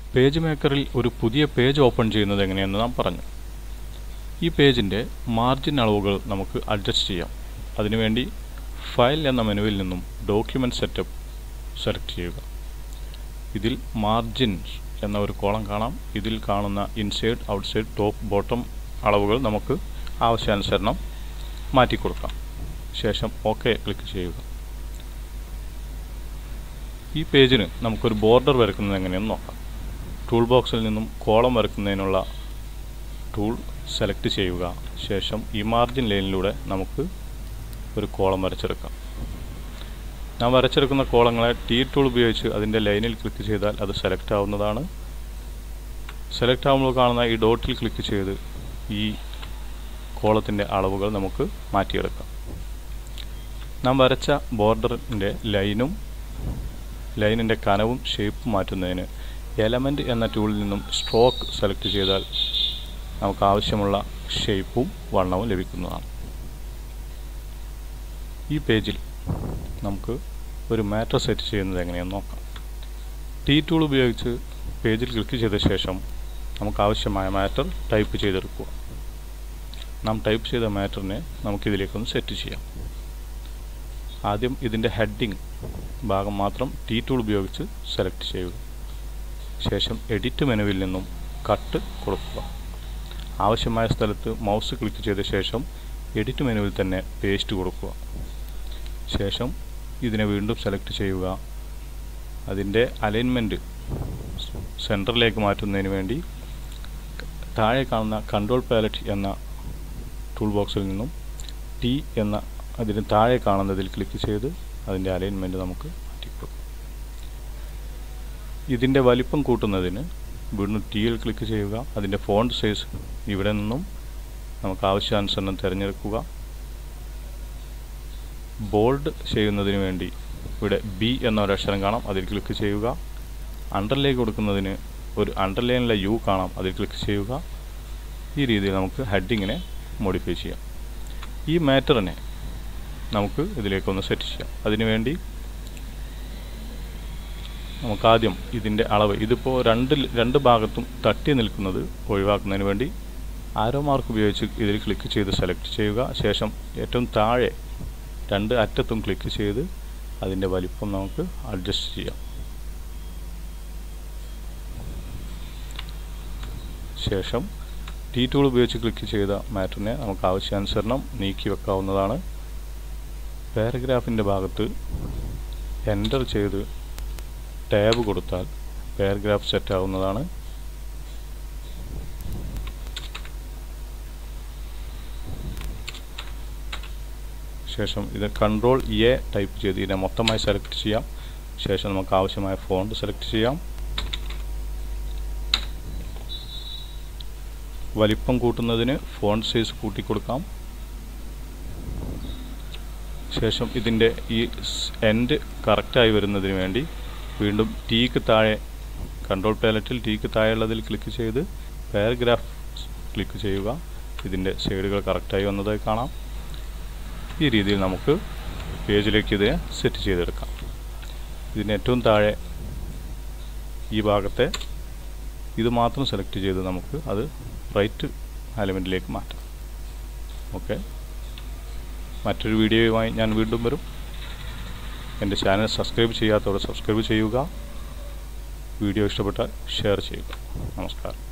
Page മേക്കറിൽ ഒരു പുതിയ page open ചെയ്യുന്നത് എങ്ങനെയെന്ന് നാം പറഞ്ഞു. ഈ പേജിൻ്റെ മാർജിൻ അളവുകൾ നമുക്ക് അഡ്ജസ്റ്റ് ചെയ്യാം. അതിനുവേണ്ടി ഫയൽ എന്ന മെനുവിൽ നിന്നും ഡോക്യുമെൻറ്റ് സെറ്റപ്പ് സെലക്ട് ചെയ്യുക. ഇതിൽ മാർജിൻസ് എന്ന ഒരു കോളം കാണാം. ഇതിൽ കാണുന്ന ഇൻസൈഡ്, ഔട്ട്സൈഡ്, ടോപ്പ്, ബോട്ടം അളവുകൾ നമുക്ക് ആവശ്യാനുസരണം മാറ്റിക്കൊടുക്കാം. ശേഷം ഓക്കെ ക്ലിക്ക് ചെയ്യുക. ഈ പേജിന് നമുക്കൊരു ബോർഡർ വരയ്ക്കുന്നത് എങ്ങനെയെന്ന് നോക്കാം. ടൂൾ ബോക്സിൽ നിന്നും കോളം വരയ്ക്കുന്നതിനുള്ള ടൂൾ സെലക്ട് ചെയ്യുക. ശേഷം ഈ മാർജിൻ ലൈനിലൂടെ നമുക്ക് ഒരു കോളം വരച്ചെടുക്കാം. ഞാൻ വരച്ചെടുക്കുന്ന കോളങ്ങളെ ടി ടൂൾ ഉപയോഗിച്ച് അതിൻ്റെ ലൈനിൽ ക്ലിക്ക് ചെയ്താൽ അത് സെലക്ട് ആവുന്നതാണ്. സെലക്ട് ആകുമ്പോൾ കാണുന്ന ഈ ഡോട്ടിൽ ക്ലിക്ക് ചെയ്ത് ഈ കോളത്തിൻ്റെ അളവുകൾ നമുക്ക് മാറ്റിയെടുക്കാം. നാം വരച്ച ബോർഡറിൻ്റെ ലൈനിൻ്റെ കനവും ഷേപ്പും മാറ്റുന്നതിന് എലമെൻറ്റ് എന്ന ടൂളിൽ നിന്നും സ്ട്രോക്ക് സെലക്ട് ചെയ്താൽ നമുക്ക് ആവശ്യമുള്ള ഷേപ്പും വണ്ണവും ലഭിക്കുന്നതാണ്. ഈ പേജിൽ നമുക്ക് ഒരു മാറ്റർ സെറ്റ് ചെയ്യുന്നത് എങ്ങനെയെന്ന് നോക്കാം. ടി ടൂൾ ഉപയോഗിച്ച് പേജിൽ ക്ലിക്ക് ചെയ്ത ശേഷം നമുക്ക് ആവശ്യമായ മാറ്റർ ടൈപ്പ് ചെയ്തെടുക്കുക. നാം ടൈപ്പ് ചെയ്ത മാറ്ററിനെ നമുക്കിതിലേക്കൊന്ന് സെറ്റ് ചെയ്യാം. ആദ്യം ഇതിൻ്റെ ഹെഡിങ് ഭാഗം മാത്രം ടി ടൂൾ ഉപയോഗിച്ച് സെലക്ട് ചെയ്യുക. ശേഷം എഡിറ്റ് മെനുവിൽ നിന്നും കട്ട് കൊടുക്കുക. ആവശ്യമായ സ്ഥലത്ത് മൗസ് ക്ലിക്ക് ചെയ്ത ശേഷം എഡിറ്റ് മെനുവിൽ തന്നെ പേസ്റ്റ് കൊടുക്കുക. ശേഷം ഇതിനെ വീണ്ടും സെലക്ട് ചെയ്യുക. അതിൻ്റെ അലൈൻമെൻറ്റ് സെൻറ്ററിലേക്ക് മാറ്റുന്നതിന് വേണ്ടി താഴെ കാണുന്ന കൺട്രോൾ പാലറ്റ് എന്ന ടൂൾ ബോക്സിൽ നിന്നും ടി എന്ന അതിന് താഴെ കാണുന്നതിൽ ക്ലിക്ക് ചെയ്ത് അതിൻ്റെ അലൈൻമെൻറ്റ് നമുക്ക് മാറ്റിക്കൊടുക്കാം. ഇതിൻ്റെ വലിപ്പം കൂട്ടുന്നതിന് വീണ്ടും ടിയിൽ ക്ലിക്ക് ചെയ്യുക. അതിൻ്റെ ഫോണ്ട് സൈസ് ഇവിടെ നിന്നും നമുക്ക് ആവശ്യാനുസരണം തിരഞ്ഞെടുക്കുക. ബോൾഡ് ചെയ്യുന്നതിന് വേണ്ടി ഇവിടെ ബി എന്ന ഒരു അക്ഷരം കാണാം, അതിൽ ക്ലിക്ക് ചെയ്യുക. അണ്ടർലൈൻ കൊടുക്കുന്നതിന് ഒരു അണ്ടർലൈനിലെ യു കാണാം, അതിൽ ക്ലിക്ക് ചെയ്യുക. ഈ രീതിയിൽ നമുക്ക് ഹെഡിങ്ങിനെ മോഡിഫൈ ചെയ്യാം. ഈ മാറ്ററിനെ നമുക്ക് ഇതിലേക്കൊന്ന് സെറ്റ് ചെയ്യാം. അതിനുവേണ്ടി നമുക്കാദ്യം ഇതിൻ്റെ അളവ്, ഇതിപ്പോൾ രണ്ട് ഭാഗത്തും തട്ടി നിൽക്കുന്നത് ഒഴിവാക്കുന്നതിന് വേണ്ടി ആരോ മാർക്ക് ഉപയോഗിച്ച് ഇതിൽ ക്ലിക്ക് ചെയ്ത് സെലക്ട് ചെയ്യുക. ശേഷം ഏറ്റവും താഴെ രണ്ട് അറ്റത്തും ക്ലിക്ക് ചെയ്ത് അതിൻ്റെ വലിപ്പം നമുക്ക് അഡ്ജസ്റ്റ് ചെയ്യാം. ശേഷം ടി ടൂൾ ഉപയോഗിച്ച് ക്ലിക്ക് ചെയ്ത മാറ്ററിനെ നമുക്ക് ആവശ്യാനുസരണം നീക്കി വെക്കാവുന്നതാണ്. പാരഗ്രാഫിൻ്റെ ഭാഗത്ത് എൻ്റർ ചെയ്ത് ടാബ് കൊടുത്താൽ പാരഗ്രാഫ് സെറ്റ് ആവുന്നതാണ്. ശേഷം ഇത് കൺട്രോൾ എ ടൈപ്പ് ചെയ്ത് ഇതിനെ മൊത്തമായി സെലക്ട് ചെയ്യാം. ശേഷം നമുക്ക് ആവശ്യമായ ഫോണ്ട് സെലക്ട് ചെയ്യാം. വലിപ്പം കൂട്ടുന്നതിന് ഫോണ്ട് സൈസ് കൂട്ടിക്കൊടുക്കാം. ശേഷം ഇതിൻ്റെ ഈ എൻഡ് കറക്റ്റായി വരുന്നതിന് വേണ്ടി വീണ്ടും ടിക്ക് താഴെ കൺട്രോൾ പാലറ്റിൽ ടിക്ക് താഴെയുള്ളതിൽ ക്ലിക്ക് ചെയ്ത് പാരഗ്രാഫ് ക്ലിക്ക് ചെയ്യുക. ഇതിൻ്റെ സൈഡുകൾ കറക്റ്റായി വന്നതായി കാണാം. ഈ രീതിയിൽ നമുക്ക് പേജിലേക്ക് ഇതിനെ സെറ്റ് ചെയ്തെടുക്കാം. ഇതിന് ഏറ്റവും താഴെ ഈ ഭാഗത്തെ ഇത് മാത്രം സെലക്ട് ചെയ്ത് നമുക്ക് അത് റൈറ്റ് എലമെൻറ്റിലേക്ക് മാറ്റാം. ഓക്കെ, മറ്റൊരു വീഡിയോയുമായി ഞാൻ വീണ്ടും വരും. എൻ്റെ ചാനൽ സബ്സ്ക്രൈബ് ചെയ്യാത്തവർ സബ്സ്ക്രൈബ് ചെയ്യുക. വീഡിയോ ഇഷ്ടപ്പെട്ടാൽ ഷെയർ ചെയ്യുക. നമസ്കാരം.